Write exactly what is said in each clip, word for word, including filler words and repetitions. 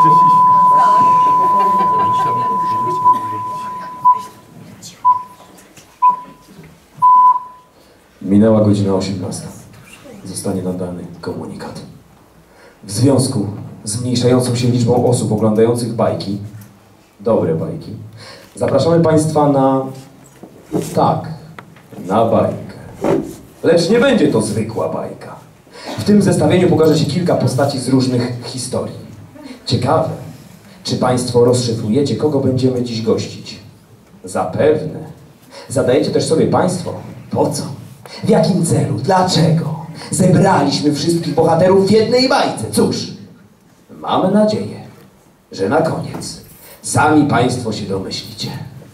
Minęła godzina osiemnasta. Zostanie nadany komunikat. W związku z zmniejszającą się liczbą osób oglądających bajki, dobre bajki, zapraszamy Państwa na... tak, na bajkę. Lecz nie będzie to zwykła bajka. W tym zestawieniu pokaże się kilka postaci z różnych historii. Ciekawe, czy Państwo rozszyfrujecie, kogo będziemy dziś gościć? Zapewne. Zadajecie też sobie Państwo, po co? W jakim celu? Dlaczego? Zebraliśmy wszystkich bohaterów w jednej bajce. Cóż, mamy nadzieję, że na koniec sami Państwo się domyślicie.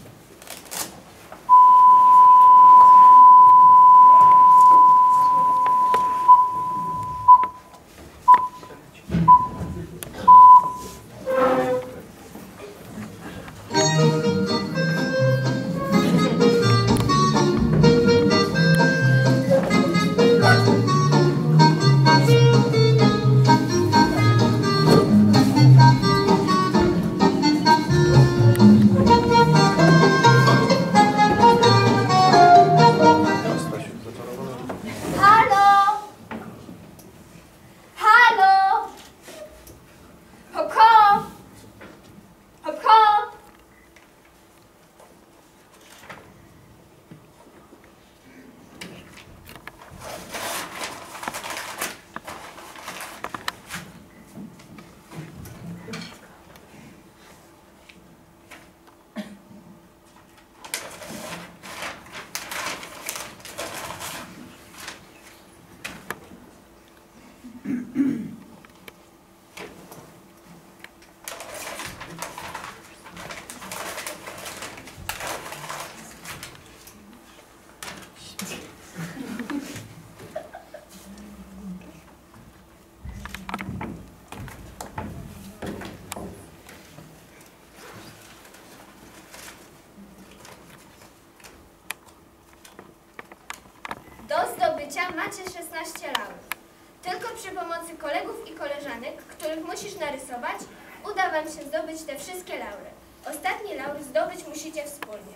Macie szesnaście laurów. Tylko przy pomocy kolegów i koleżanek, których musisz narysować, uda wam się zdobyć te wszystkie laury. Ostatnie laury zdobyć musicie wspólnie.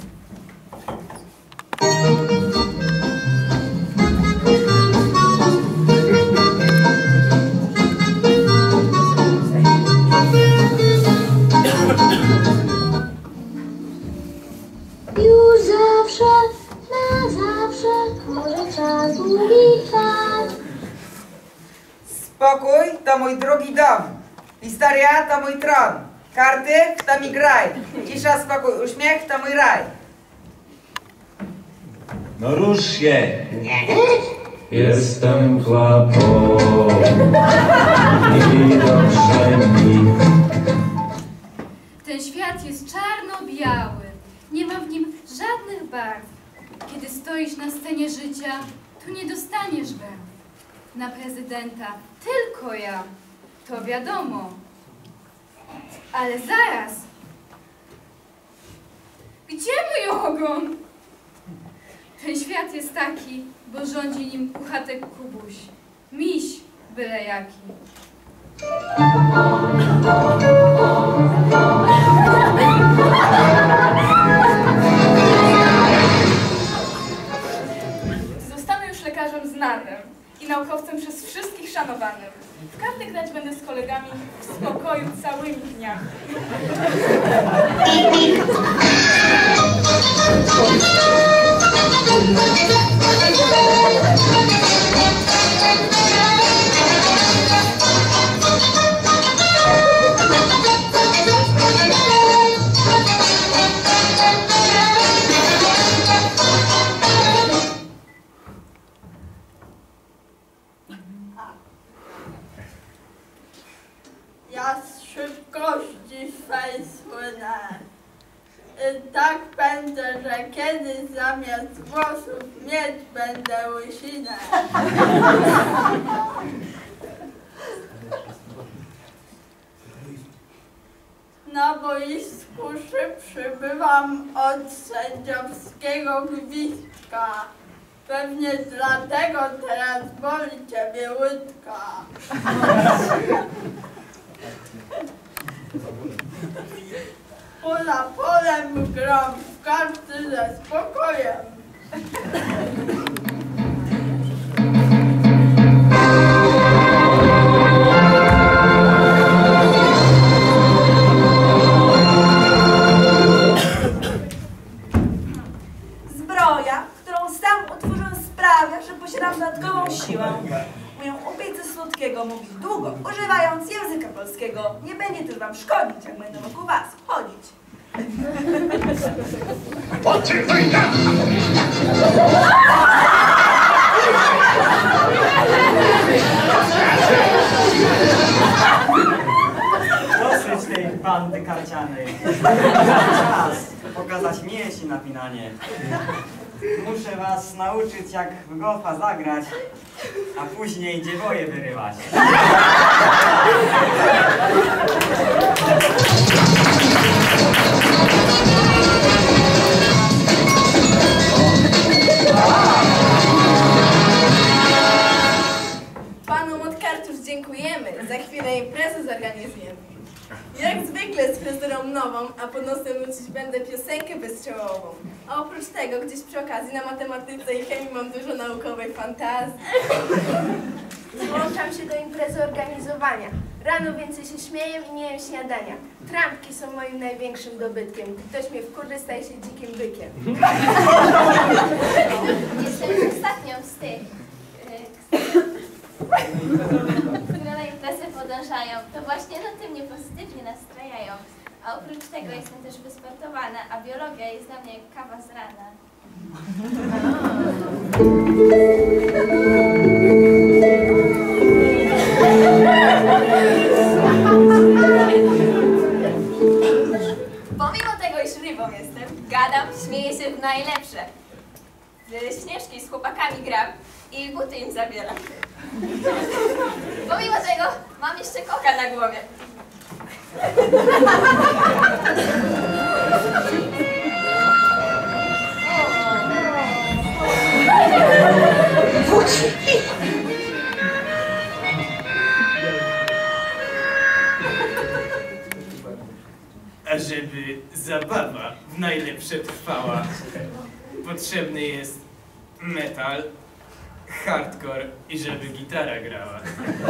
Już zawsze, na zawsze, może czas długi trwać. Spokój to mój drugi dom. Historia to mój tron. Karty to mi graj. Cisza, spokój, uśmiech to mój raj. No rusz się! Jestem klapą. Widocznie mi. Ten świat jest czarno-biały. Nie ma w nim żadnych barw. Kiedy stoisz na scenie życia, tu nie dostaniesz barw. Na prezydenta tylko ja. To wiadomo. Ale zaraz! Gdzie mój ogon? Ten świat jest taki, bo rządzi nim puchatek Kubuś. Miś byle jaki. Zostanę już lekarzem znanym i naukowcem przez wszystkich szanowanym. W karty grać będę z kolegami w spokoju całymi dniami. Ja z szybkości swej słynę. I tak pędzę, że kiedyś zamiast włosów mieć będę łysinę. Na boisku szybszy bywam od sędziowskiego gwizdka. Pewnie dlatego teraz boli ciebie łydka. Poza polem gram w karty ze spokojem. Zbroja, którą sam utworzyłem, sprawia, że posiadam dodatkową siłę. Moją opiece słodkiego mówić długo, używając języka polskiego. Nie będzie też wam szkodzić, jak będę wokół was chodzić. Dosyć tej bandy karcianej. Czas pokazać mięśnie napinanie. Muszę was nauczyć, jak w golfa zagrać, a później dziewoje wyrywać. Panom od kart już dziękujemy. Za chwilę imprezę zorganizujemy. Jak zwykle z fryzurą nową, a pod nosem nucić będę piosenkę bezczołową. A oprócz tego, gdzieś przy okazji na matematyce i chemii mam dużo naukowej fantazji. Włączam się do imprezy organizowania. Rano więcej się śmieję i nie jem śniadania. Trampki są moim największym dobytkiem. Gdy ktoś mnie wkurzy, staje się dzikim bykiem. Jestem ostatnią z tych, które na imprezę podążają. To właśnie no ty mnie pozytywnie nastrajają. A oprócz tego jestem też wysportowana, a biologia jest dla mnie jak kawa z rana. Pomimo tego, iż rybą jestem, gadam, śmieję się w najlepsze. Z Śnieżki z chłopakami gram i buty im zabieram. Pomimo tego mam jeszcze koka na głowie. A żeby zabawa w najlepsze trwała, potrzebny jest metal, hardcore i żeby gitara grała.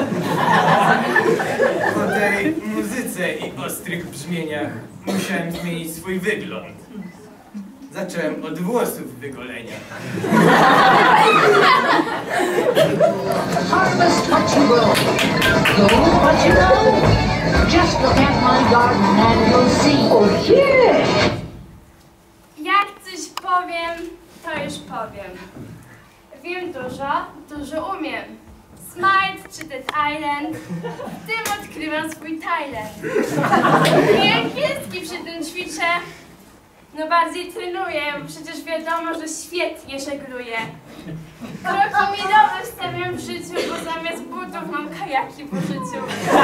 Po tej muzyce i ostrych brzmieniach musiałem zmienić swój wygląd. Zacząłem od włosów wygolenia. Harvest what you will, go what you know. Just look at my garden and you'll see. Oh yeah! Jak coś powiem, to już powiem. Wiem dużo, dużo umiem. Smite czy Dead Island, w tym odkrywam swój talent. I angielski przy tym ćwiczę, no bardziej trenuję, bo przecież wiadomo, że świetnie żegluję. Kroki milowe stawiam w życiu, bo zamiast butów mam kajaki po życiu.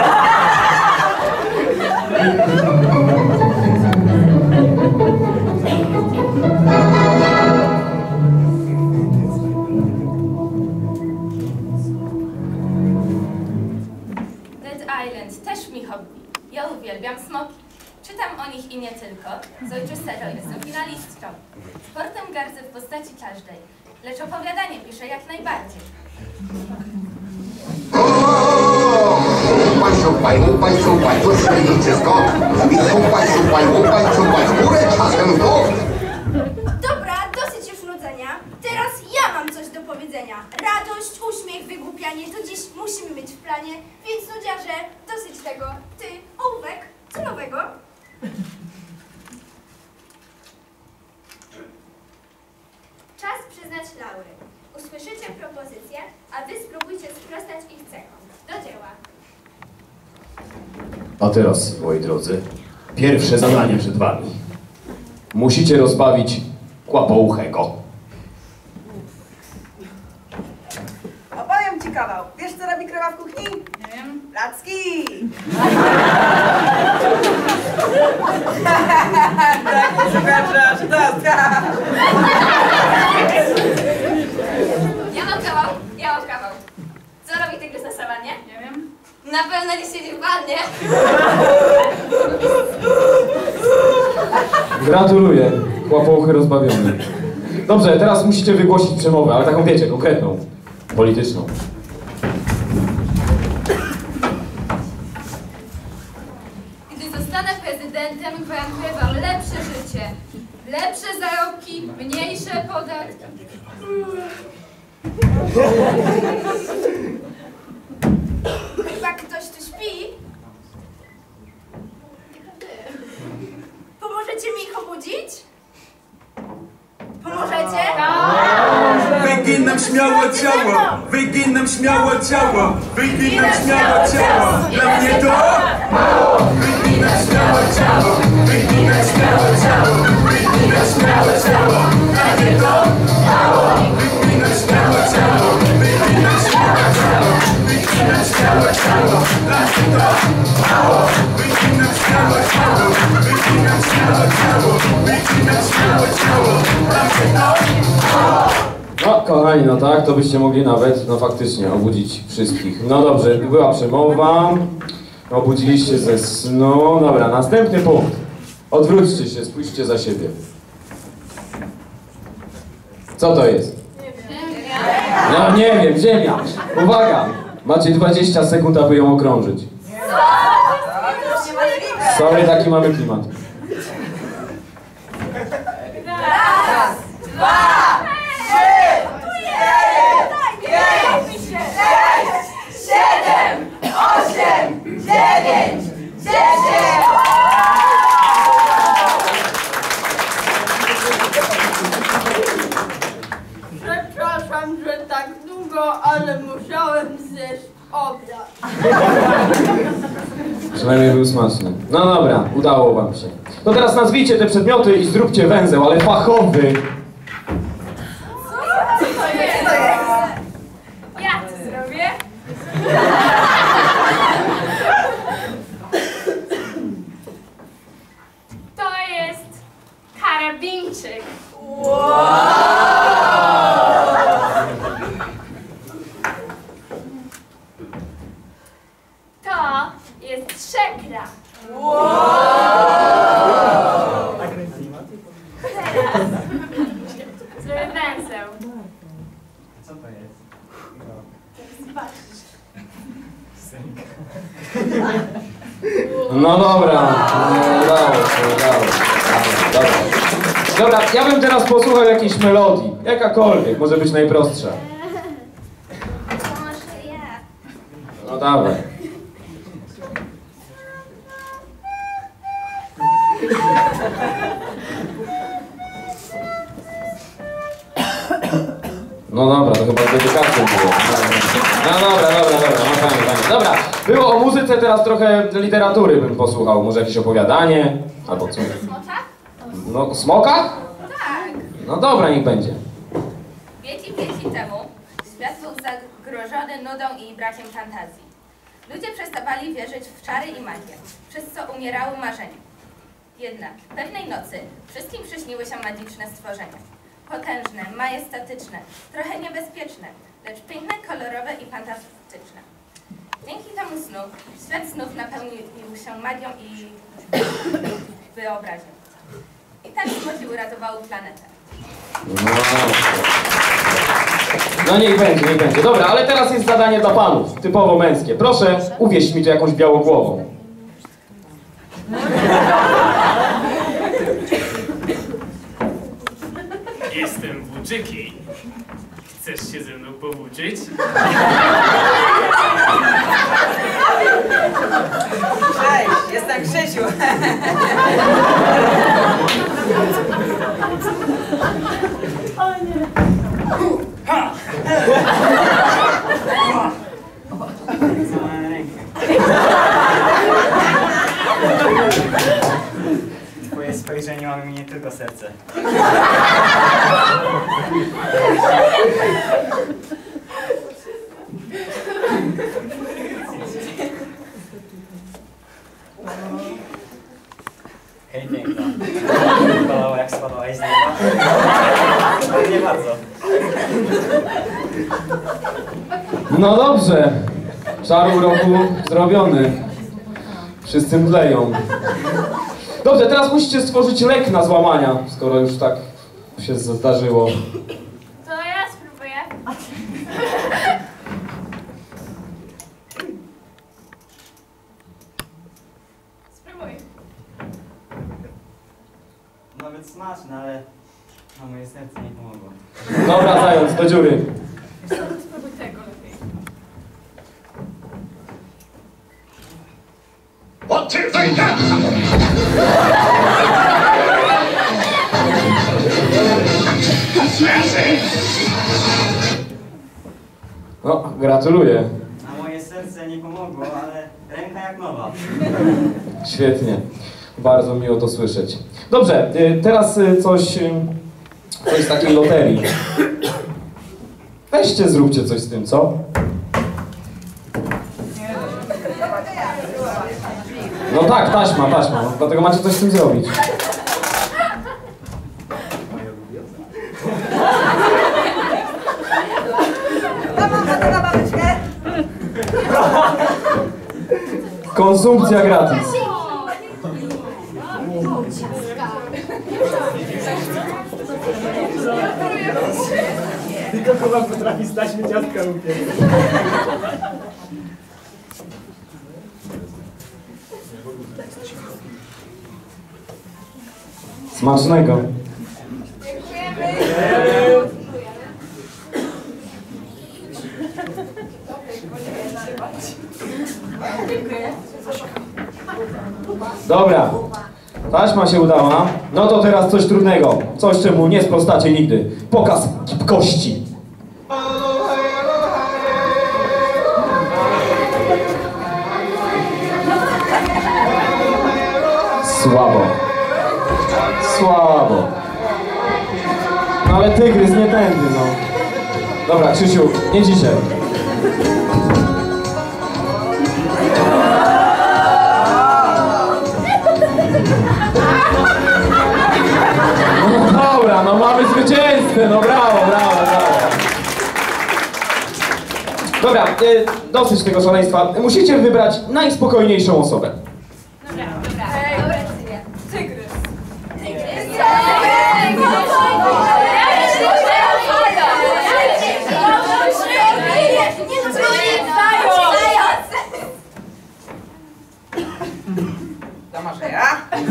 Dead Island też mi hobby. Ja uwielbiam smoki. Czytam o nich i nie tylko. Z ojczystego jestem finalistką. Sportem gardzę w postaci każdej, lecz opowiadanie piszę jak najbardziej. Szupaj, szupaj, łupaj, szupaj, to szybcisko. Szupaj, szupaj, łupaj, szupaj, w górę czasem to. Dobra, dosyć już nudzenia. Teraz ja mam coś do powiedzenia. Radość, uśmiech, wygłupianie to dziś musimy mieć w planie, więc nudziarze, dosyć tego. Ty, ołówek, co nowego? Czas przyznać laury. Usłyszycie propozycje, a wy spróbujcie sprostać ich cechom. Do dzieła. A teraz, moi drodzy, pierwsze zadanie przed wami. Musicie rozbawić kłapouchego. Opowiem ci kawał. Wiesz, co robi krowa w kuchni? Nie wiem. Placki! Tak, nie zobaczysz, to Ja mam kawał, ja mam kawał. Co robi tygrys na sawannie? Nie wiem. Na pewno nie siedzi w wannie. Gratuluję. Chłopouchy rozbawiony. Dobrze, teraz musicie wygłosić przemowę, ale taką wiecie, konkretną. Polityczną. Gdy zostanę prezydentem, gwarantuję wam lepsze życie. Lepsze zarobki, mniejsze podatki. Chyba ktoś tu śpi? Pomożecie mi ich obudzić? Pomożecie? Wygin nam śmiało ciało, wygin nam śmiało ciało, wygin nam śmiało ciało. Dla mnie to mało. Wygin nam śmiało ciało, wygin nam śmiało ciało, wygin nam śmiało ciało. Dla mnie to mało. Wygin nam śmiało ciało, wygin nam śmiało ciało, wygin nam śmiało ciało. Dla mnie to mało. Wygin nam śmiało ciało, wygin nam śmiało ciało, wygin nam śmiało ciało. Dla mnie to mało. No, kochani, no tak, to byście mogli nawet, no faktycznie, obudzić wszystkich. No dobrze, była przemowa, obudziliście ze snu. Dobra, następny punkt. Odwróćcie się, spójrzcie za siebie. Co to jest? No nie wiem, ziemia. Uwaga, macie dwadzieścia sekund, aby ją okrążyć. Sorry, taki mamy klimat. Raz, dwa, trzy, cztery, pięć, sześć, siedem, osiem, dziewięć, dziesięć. Przepraszam, że tak długo, ale musiałem zjeść obiad. Przynajmniej był smaczny. No dobra, udało wam się. To teraz nazwijcie te przedmioty i zróbcie węzeł, ale fachowy. Co to jest? Ja to zrobię. To jest karabinczyk. To jest szekra. Zrobię węzeł. Co to jest? No dobra, no, udało się, udało się. Dobra. Dobra, ja bym teraz posłuchał jakiejś melodii. Jakakolwiek, może być najprostsza. Może ja. No dawaj. No dobra, to chyba dedykacją było. No dobra, dobra, dobra, no fajnie, fajnie. Dobra, było o muzyce, teraz trochę literatury bym posłuchał. Może jakieś opowiadanie, albo co? Smoczak? No, o smokach? Tak. No dobra, niech będzie. Wieci, wieci temu świat był zagrożony nudą i brakiem fantazji. Ludzie przestawali wierzyć w czary i magię, przez co umierały marzenia. Jednak pewnej nocy wszystkim przyśniły się magiczne stworzenia. Potężne, majestatyczne, trochę niebezpieczne, lecz piękne, kolorowe i fantastyczne. Dzięki temu snu świat snów napełnił się magią i wyobraźnią. I tak smoki uratowały planetę. No. No niech będzie, niech będzie. Dobra, ale teraz jest zadanie dla panów, typowo męskie. Proszę, uwieź mi tu jakąś białogłową. Jestem włóczyki. Chcesz się ze mną powłóczyć? Cześć, jestem Krzysiu. O nie. Ha! Złamałem rękę. Twoje spojrzenie łamie mi nie tylko serce. Hej, piękna. Podobało, jak spadłaś z nieba? Nie bardzo. No dobrze. Czar uroku zrobiony. Wszyscy mdleją. Dobrze, teraz musicie stworzyć lek na złamania, skoro już tak się zdarzyło. To ja spróbuję. Spróbuj. Nawet smaczne, ale na moje serce nie pomogło. Dobra, zając, do dziury. Spróbuj tego lepiej. One, two, three, go! No, gratuluję. Na moje serce nie pomogło, ale ręka jak nowa. Świetnie. Bardzo miło to słyszeć. Dobrze, y, teraz y, coś, y, coś z takiej loterii. Weźcie, zróbcie coś z tym, co? No tak, taśma, taśma. No, dlatego macie coś z tym zrobić. Konsumpcja gratis. Tylko chyba potrafi stać mi ciastka upiec. Smacznego. Dobra, taśma się udała. No to teraz coś trudnego. Coś, czemu nie sprostacie nigdy. Pokaz gibkości. Słabo. Słabo. No ale tygrys nie tędy, no. Dobra, Krzysiu, nie dzisiaj. No dobra, no mamy zwycięzcę, no brawo, brawo, brawo. Dobra, y, dosyć tego szaleństwa. Musicie wybrać najspokojniejszą osobę. Dobra, dobra. Tygrys. Tygrys. To może ja?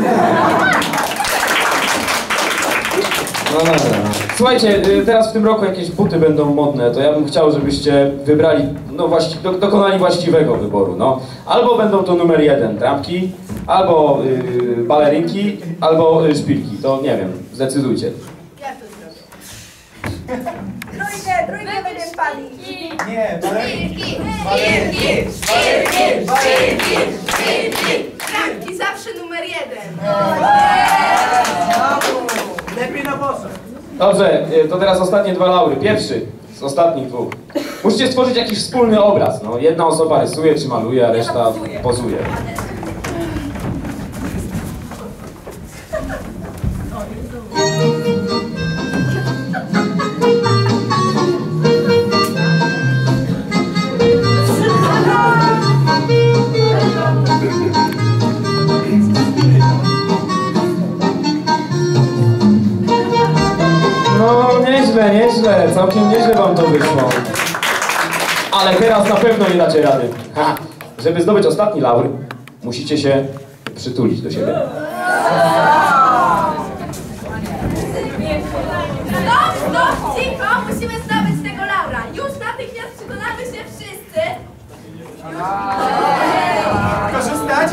No dobra. Słuchajcie, y, teraz w tym roku jakieś buty będą modne, to ja bym chciał, żebyście wybrali, no właści do, dokonali właściwego wyboru, no. Albo będą to numer jeden, trampki, albo y, balerynki, albo y, szpilki, to nie wiem, zdecydujcie. Ja to zrobię. Trójkę, trójkę będzie spali. Nie, Szpilki, szpilki, szpilki, szpilki, szpilki. Trampki zawsze numer jeden. lepiej na boso. Dobrze, y, to teraz ostatnie dwa laury. Pierwszy z ostatnich dwóch. Musicie stworzyć jakiś wspólny obraz, no. Jedna osoba rysuje czy maluje, a reszta pozuje. No, nieźle, nieźle, całkiem nieźle wam to wyszło. Ale teraz na pewno nie dacie rady. Ha. Żeby zdobyć ostatni laur, musicie się przytulić do siebie. Stop, stop, cicho, musimy zdobyć tego laura. Już natychmiast przekonamy się wszyscy. Korzystać?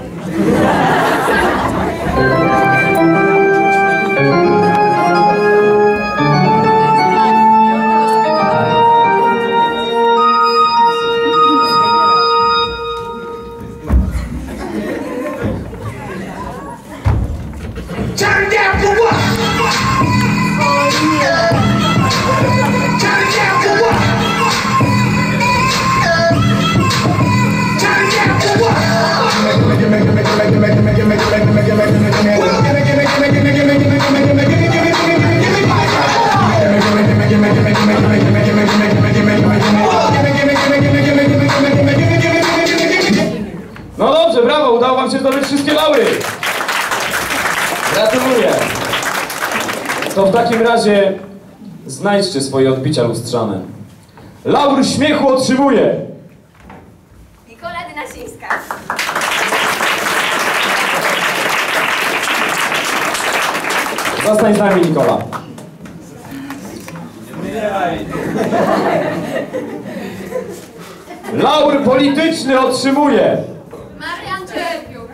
Turn down for what? Turn down for what? Turn down for what? No dobrze, brawo, udało wam się zdobyć wszystkie laury. Gratuluję. To w takim razie znajdźcie swoje odbicia lustrzane. Laur śmiechu otrzymuje Nikola Dynasińska. Zostań z nami, Nikola. Laur polityczny otrzymuje Marian Czepiuk.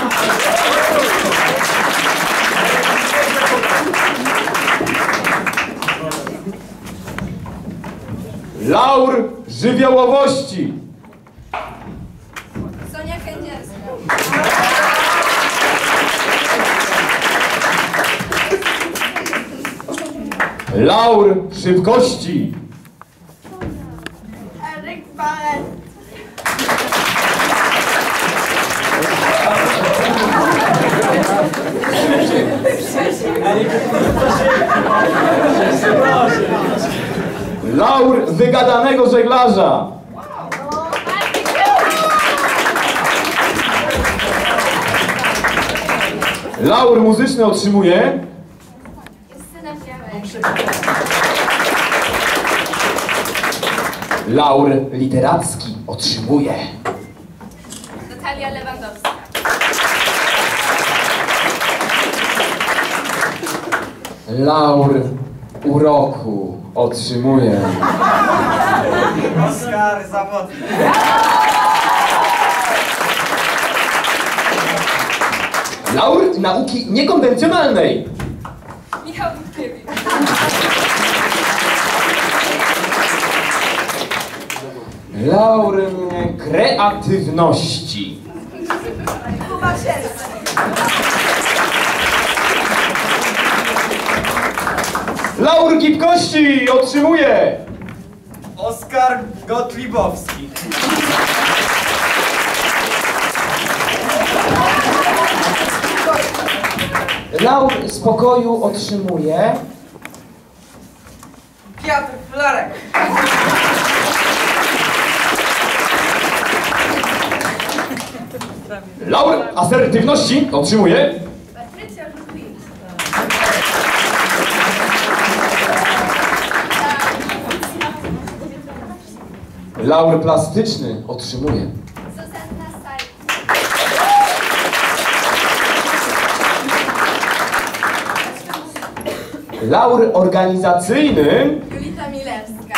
laur żywiołowości. Sonia Kędzierska. Laur szybkości. Eryk Balet. Laur wygadanego żeglarza. Laur muzyczny otrzymuje Justyna Białek. laur literacki otrzymuje Natalia Lewandowska. laur uroku otrzymuje Oskar Zawodny. laur nauki niekonwencjonalnej. Michał Dudkiewicz. Laur mm, kreatywności. Kuba Sierra. Laur gibkości otrzymuje Oskar Gottliebowski. laur spokoju otrzymuje Piotr Florek. laur asertywności otrzymuje Patrycja Żuchwicz. laur plastyczny otrzymuje Zuzanna Saj. laur organizacyjny Julita Milewska.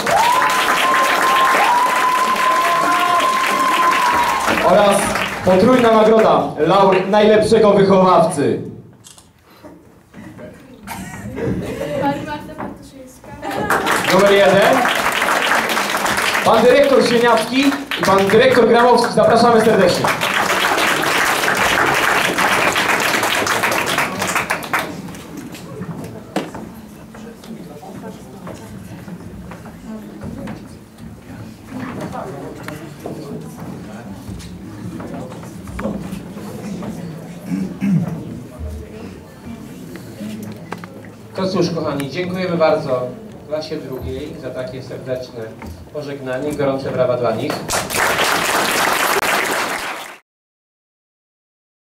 oraz potrójna nagroda laur najlepszego wychowawcy. Pani Marta Bartoszyńska. Numer jeden. Pan dyrektor Sieniawski i pan dyrektor Gramowski. Zapraszamy serdecznie. To cóż, kochani, dziękujemy bardzo klasie drugiej za takie serdeczne pożegnanie. Gorące brawa dla nich.